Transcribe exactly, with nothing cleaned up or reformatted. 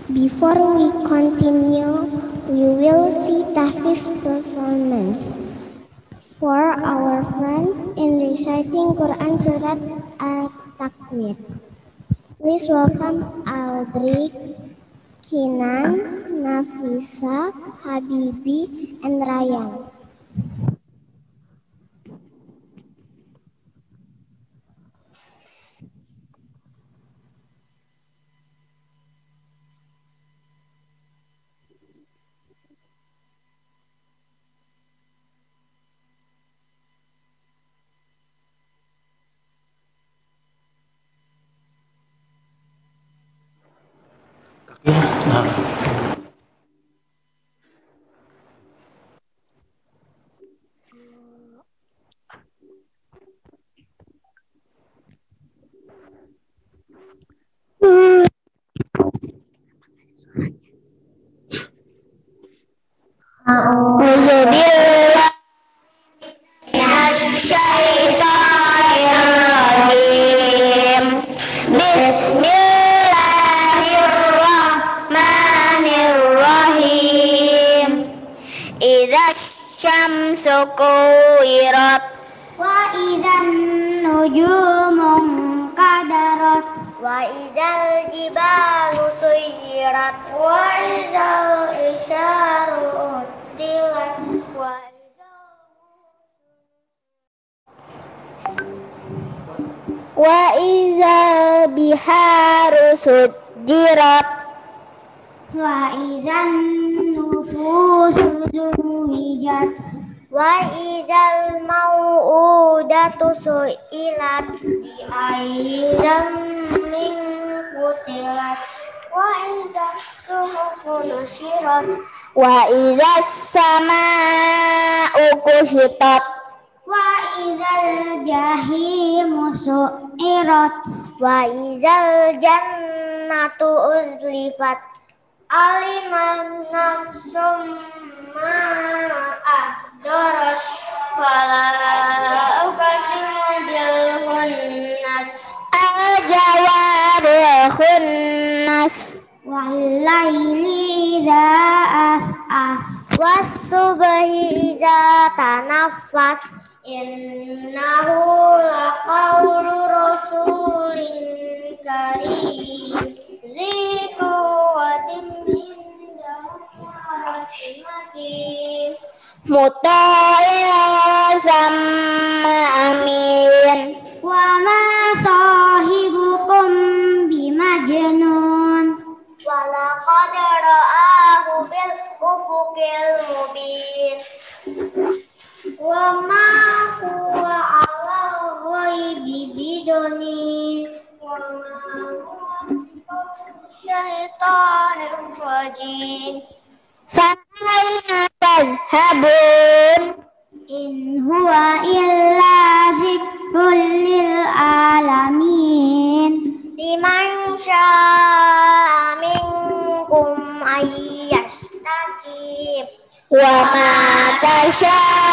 Before we continue, we will see Tahfiz performance. For our friends in reciting Quran Surat Al-Takwir, please welcome Aldri, Kinan, Nafisa, Habibi, and Ryan. Bismillahirrahmanirrahim. Idza syamsu kuwirat Wa idzan nujumu qadarat wa idzal jibalu suyirat wa idzal isyaru uddilat wa wa idzal biharu sujjirat wa idzan nufusu zuwijat wa idzal mau'udatu su'ilat bi ayyi dzambin qutilat wa idzas suhufu nusyirat wa idzas samaa'u kushitat wa idzal jahimu su'irat wa idzal jannatu uzlifat aliman nafsum ma ahdarat fala uqsimu bil khunnas al-jawaril khunnas wal laili idza as'as was-subhi idza tanaffas innahu laqawlu rasulin karim zi quwwatin inda rabbih makin muta'in sama amin wa ma sahibukum bimajnun wa laqad ra'ahu bil ufuqil mubin wa ma huwa ala ghaibi bidoni wa ma huwa syaitanir rajim fa'aina tadhhabun in huwa illa dzikrul lil alamin liman syaa minkum ayyastaqim wa ma tasyaa